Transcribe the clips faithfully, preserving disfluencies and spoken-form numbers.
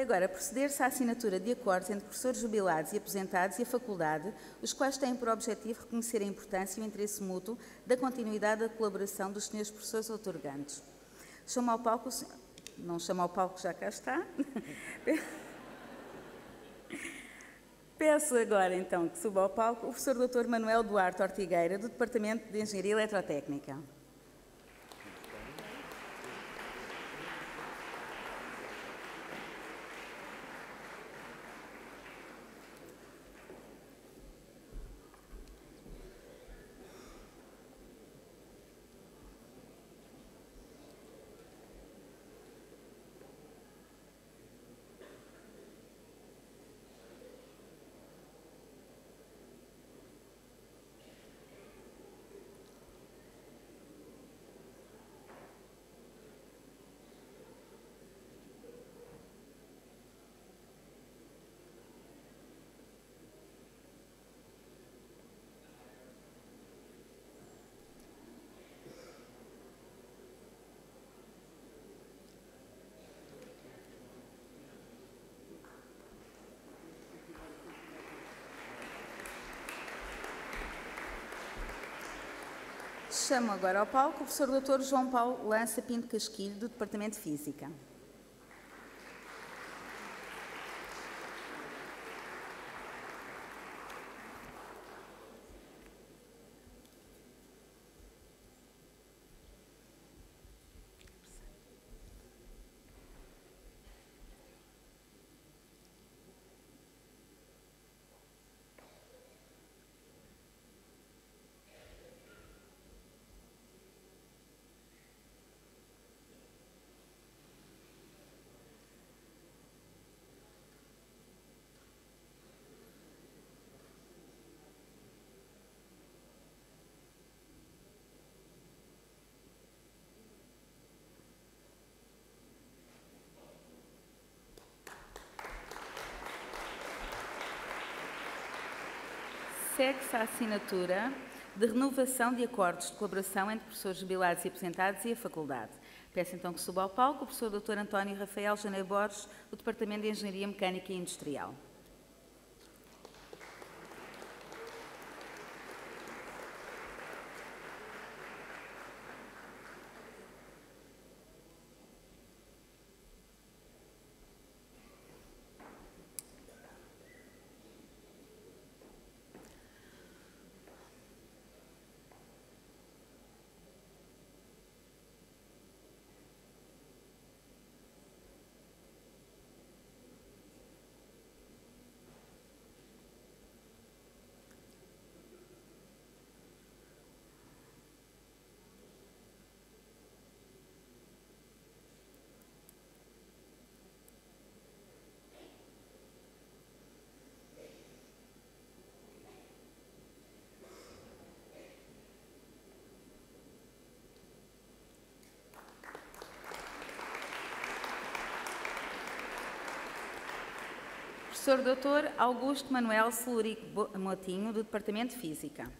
agora proceder-se à assinatura de acordos entre professores jubilados e aposentados e a faculdade, os quais têm por objetivo reconhecer a importância e o interesse mútuo da continuidade da colaboração dos senhores professores outorgantes. Chamo ao palco, não chamo ao palco, já cá está. Peço agora, então, que suba ao palco o professor doutor Manuel Duarte Ortigueira, do Departamento de Engenharia Eletrotécnica. Chamo agora ao palco o professor doutor João Paulo Lança Pinto Casquilho, do Departamento de Física. Segue-se a assinatura de renovação de acordos de colaboração entre professores jubilados e aposentados e a faculdade. Peço então que suba ao palco o professor doutor António Rafael Janeiro Borges, do Departamento de Engenharia Mecânica e Industrial. Professor doutor Augusto Manuel Celurico Motinho, do Departamento de Física.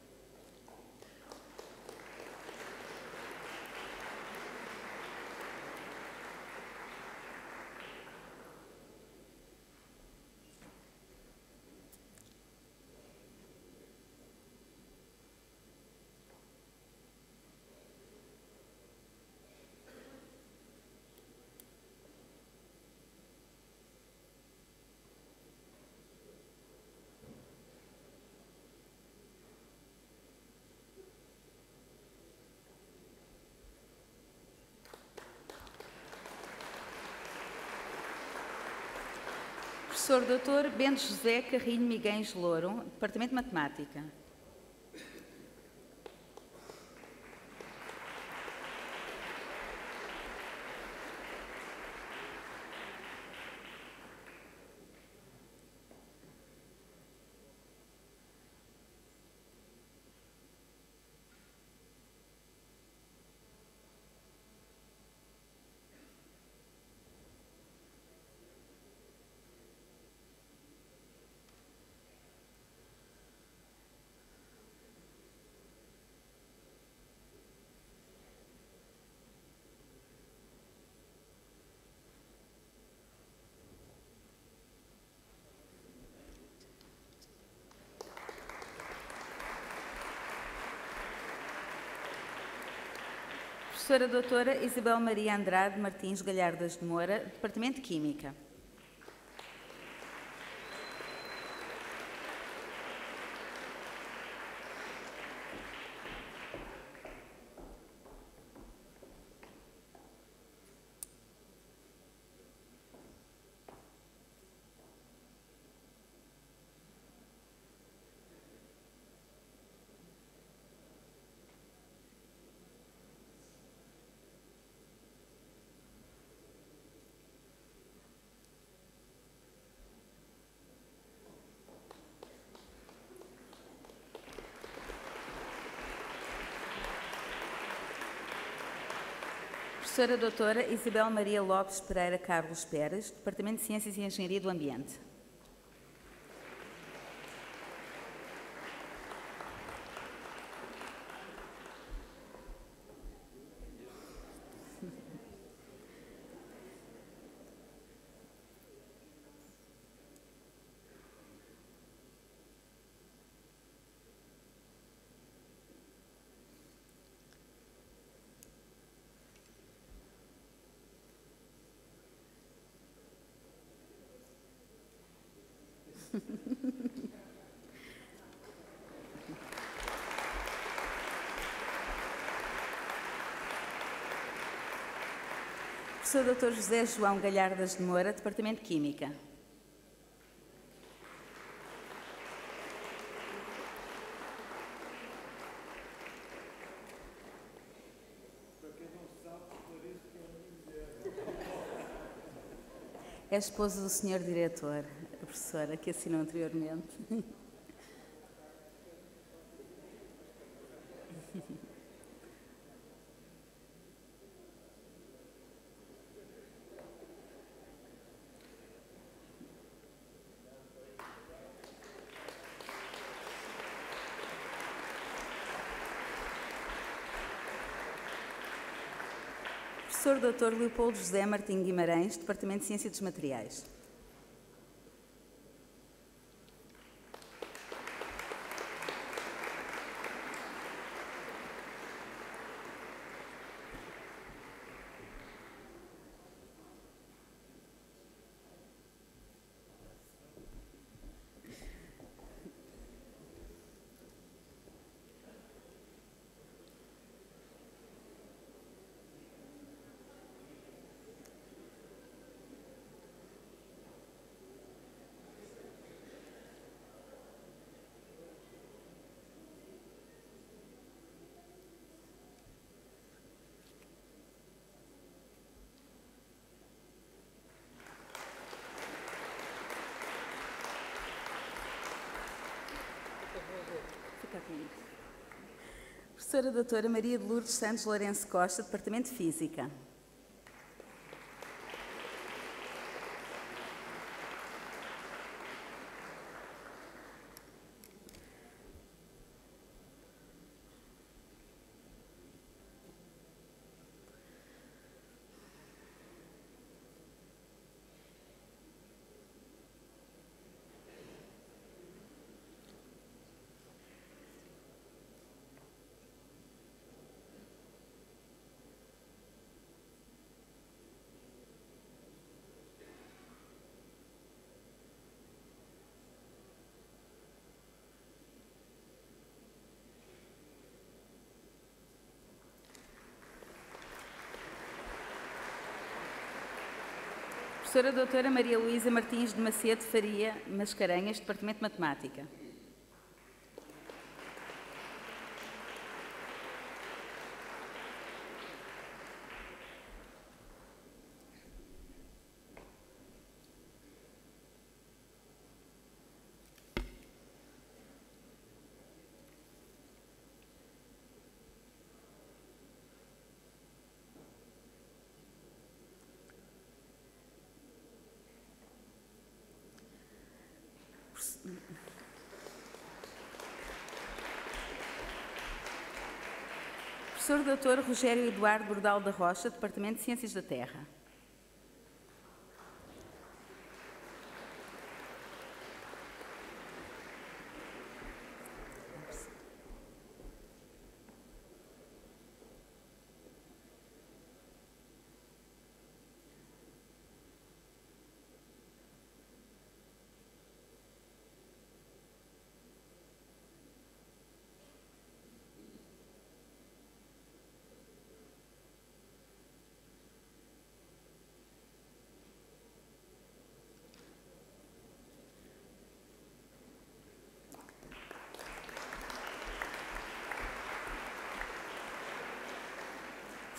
Professor doutor Bento José Carrilho Miguens Louro, Departamento de Matemática. Professora doutora Isabel Maria Andrade Martins Galhardas de Moura, Departamento de Química. Professora doutora Isabel Maria Lopes Pereira Carlos Pérez, Departamento de Ciências e Engenharia do Ambiente. Professor doutor José João Galhardas de Moura, Departamento de Química. É a esposa do senhor diretor, a professora que assinou anteriormente. Professor doutor Leopoldo José Martim Guimarães, Departamento de Ciência dos Materiais. Professora doutora Maria de Lourdes Santos Lourenço Costa, Departamento de Física. Professora doutora Maria Luísa Martins de Macedo Faria Mascarenhas, Departamento de Matemática. Professor doutor Rogério Eduardo Bordal da Rocha, Departamento de Ciências da Terra.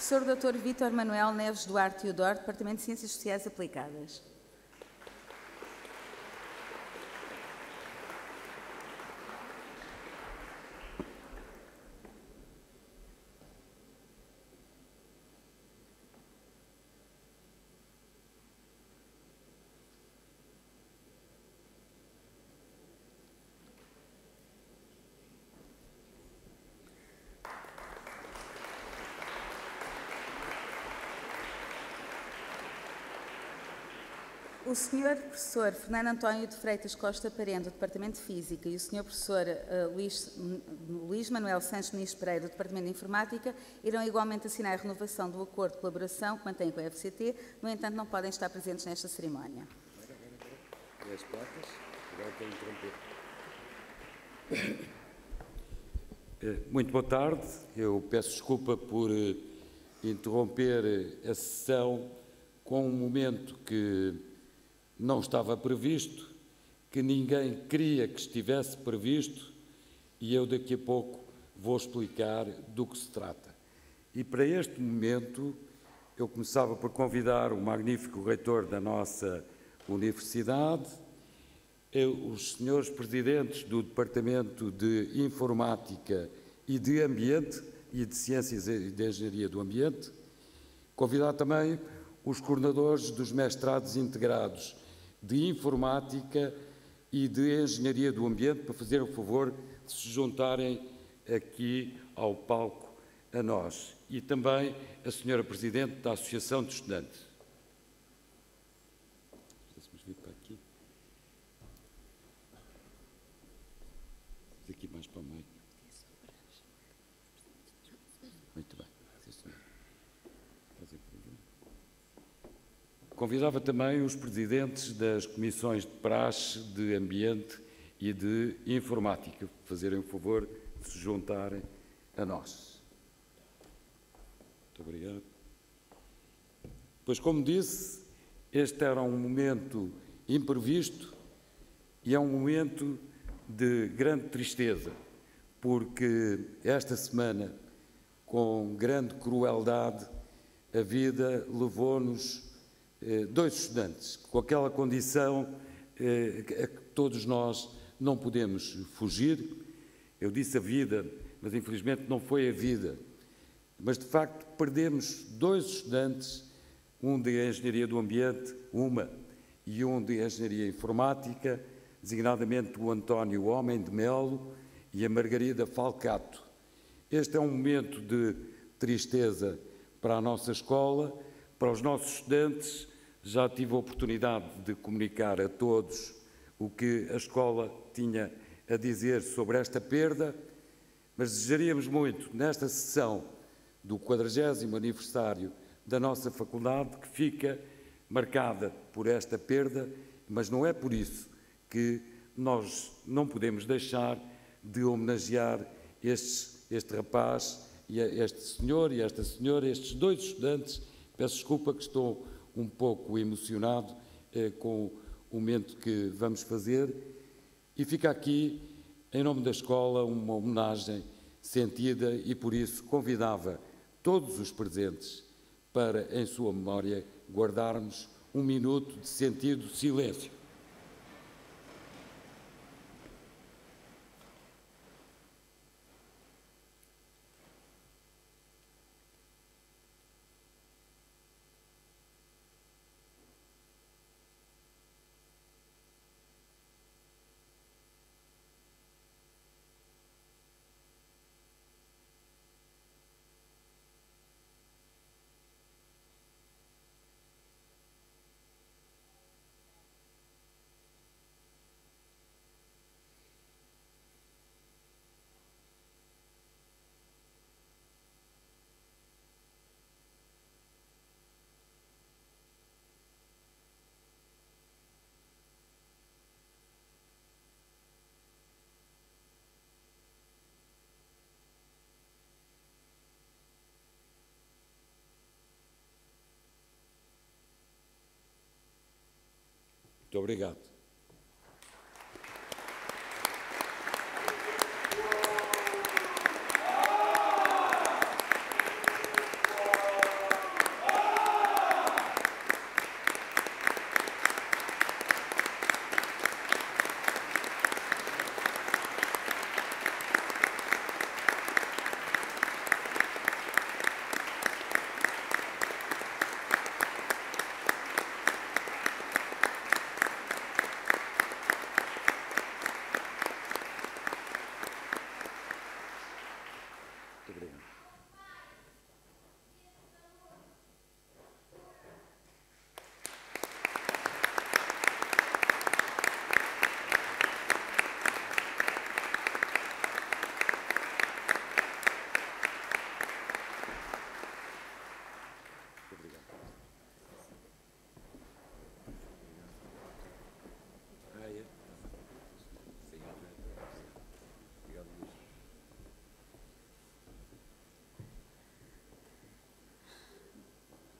Professor doutor Vítor Manuel Neves Duarte Teodoro, Departamento de Ciências Sociais Aplicadas. O senhor professor Fernando António de Freitas Costa Parente, do Departamento de Física, e o senhor professor uh, Luís, Luís Manuel Santos Muniz Pereira, do Departamento de Informática, irão igualmente assinar a renovação do acordo de colaboração que mantém com a F C T, no entanto não podem estar presentes nesta cerimónia. As placas, agora tenho que interromper. Muito boa tarde, eu peço desculpa por uh, interromper a sessão com um momento que não estava previsto, que ninguém queria que estivesse previsto, e eu daqui a pouco vou explicar do que se trata. E para este momento, eu começava por convidar o magnífico reitor da nossa universidade, os senhores presidentes do Departamento de Informática e de Ambiente e de Ciências e de Engenharia do Ambiente, convidar também os coordenadores dos mestrados integrados de Informática e de Engenharia do Ambiente para fazer o favor de se juntarem aqui ao palco a nós. E também a senhora Presidente da Associação de Estudantes. Vamos vir para aqui. Vamos aqui mais para o meio. Muito bem. Sim, senhor. Convidava também os presidentes das comissões de praxe, de ambiente e de informática, para fazerem o favor de se juntarem a nós. Muito obrigado. Pois, como disse, este era um momento imprevisto e é um momento de grande tristeza, porque esta semana, com grande crueldade, a vida levou-nos dois estudantes, com aquela condição eh, a que todos nós não podemos fugir. Eu disse a vida, mas infelizmente não foi a vida. Mas, de facto, perdemos dois estudantes, um de Engenharia do Ambiente, uma, e um de Engenharia Informática, designadamente o António Homem de Melo e a Margarida Falcato. Este é um momento de tristeza para a nossa escola, para os nossos estudantes. Já tive a oportunidade de comunicar a todos o que a escola tinha a dizer sobre esta perda, mas desejaríamos muito, nesta sessão do quadragésimo aniversário da nossa faculdade, que fica marcada por esta perda, mas não é por isso que nós não podemos deixar de homenagear estes, este rapaz, e este senhor e esta senhora, estes dois estudantes. Peço desculpa que estou um pouco emocionado eh, com o momento que vamos fazer, e fica aqui, em nome da escola, uma homenagem sentida, e por isso convidava todos os presentes para, em sua memória, guardarmos um minuto de sentido silêncio. Muito obrigado.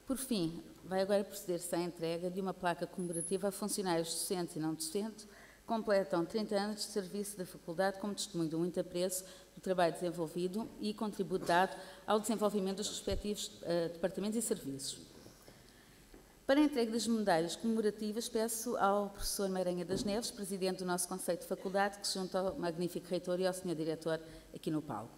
Por fim, vai agora proceder-se à entrega de uma placa comemorativa a funcionários docentes e não docentes que completam trinta anos de serviço da Faculdade como testemunho de muito apreço do trabalho desenvolvido e contributo dado ao desenvolvimento dos respectivos uh, departamentos e serviços. Para a entrega das medalhas comemorativas, peço ao professor Maranha das Neves, presidente do nosso Conselho de Faculdade, que se junta ao magnífico reitor e ao senhor diretor aqui no palco.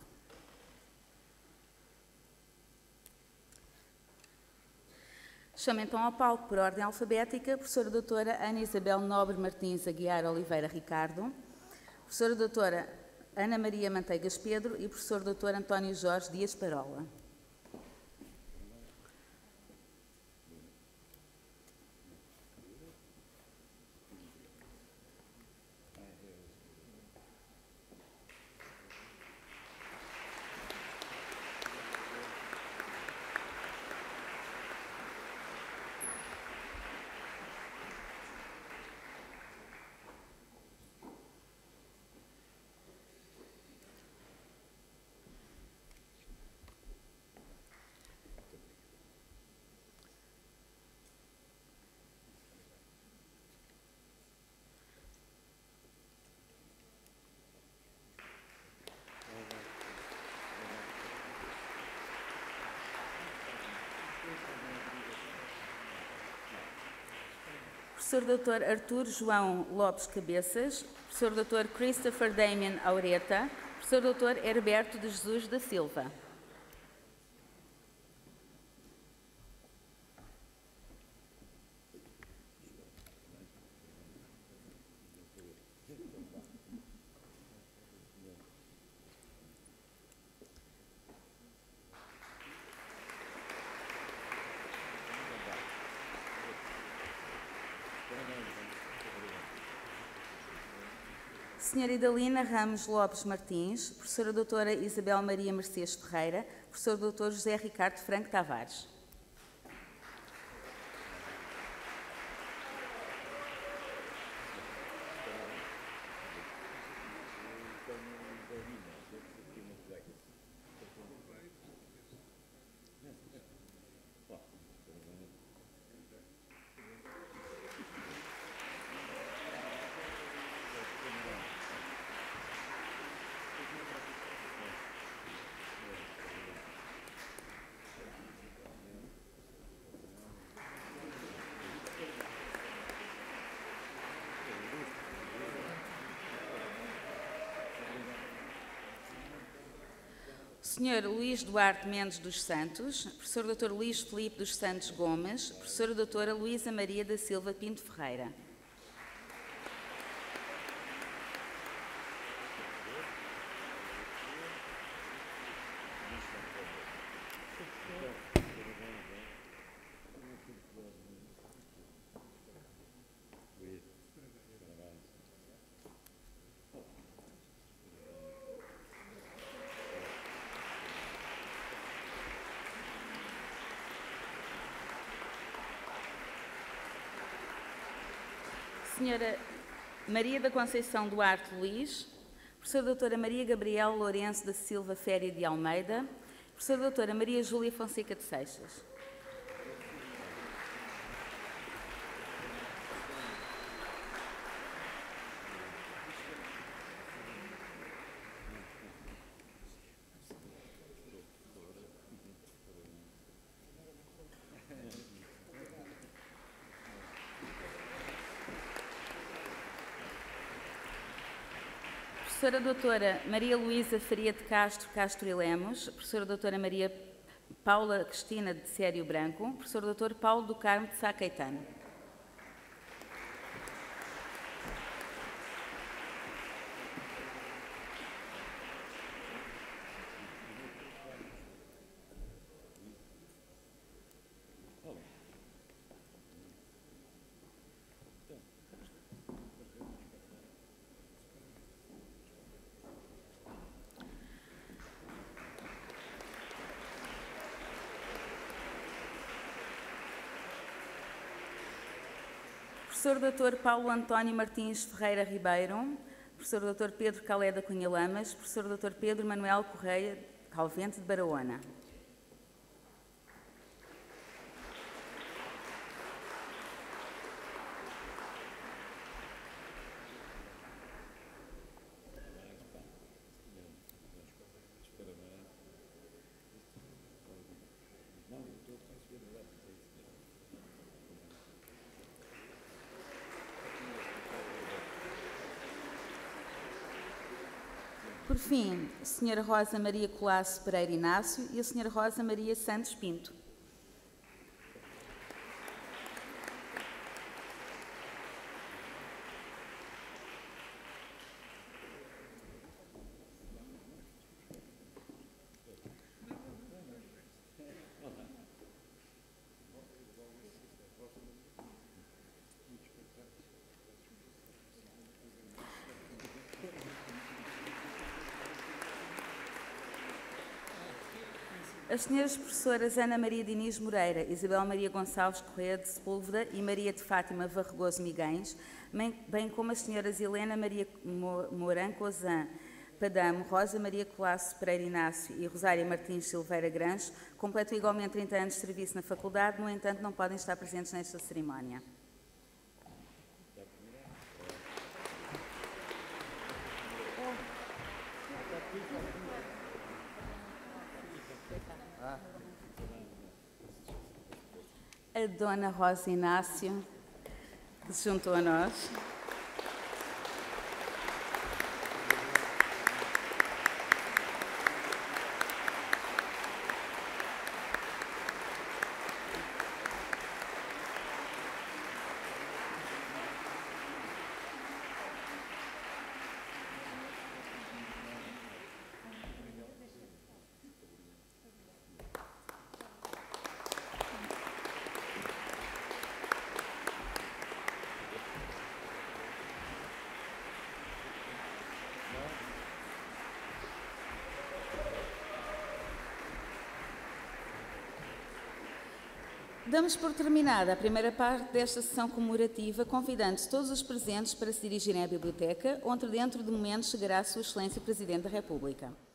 Chamo então ao palco, por ordem alfabética, a professora doutora Ana Isabel Nobre Martins Aguiar Oliveira Ricardo, professora doutora Ana Maria Manteigas Pedro e professor doutor António Jorge Dias Parola. Professor doutor Artur João Lopes Cabeças, professor doutor Christopher Damian Aureta, professor doutor Herberto de Jesus da Silva. Senhora Idalina Ramos Lopes Martins, professora doutora Isabel Maria Mercedes Ferreira, professor doutor José Ricardo Franco Tavares. senhor Luís Duarte Mendes dos Santos, professor doutor Luís Filipe dos Santos Gomes, professora doutora Luísa Maria da Silva Pinto Ferreira. Senhora Maria da Conceição Duarte Luís, professora doutora Maria Gabriel Lourenço da Silva Féria de Almeida, professora doutora Maria Júlia Fonseca de Seixas. Professora doutora Maria Luísa Faria de Castro Castro e Lemos, professora doutora Maria Paula Cristina de Sério Branco, professor doutor Paulo do Carmo de Sá Caetano. Professor doutor Paulo António Martins Ferreira Ribeiro, professor doutor Pedro Calé da Cunha Lamas, professor doutor Pedro Manuel Correia Calvente de Barahona. Por fim, a senhora Rosa Maria Colasso Pereira Inácio e a senhora Rosa Maria Santos Pinto. As senhoras professoras Ana Maria Diniz Moreira, Isabel Maria Gonçalves Correia de Sepúlveda e Maria de Fátima Varregoso Miguens, bem como as senhoras Helena Maria Mourão Cozan Padamo, Rosa Maria Colasso Pereira Inácio e Rosária Martins Silveira Grange, completam igualmente trinta anos de serviço na faculdade, no entanto não podem estar presentes nesta cerimónia. A Dona Rosa Inácio, que se juntou a nós. Damos por terminada a primeira parte desta sessão comemorativa, convidando todos os presentes para se dirigirem à biblioteca, onde dentro de momentos chegará a Sua Excelência o Presidente da República.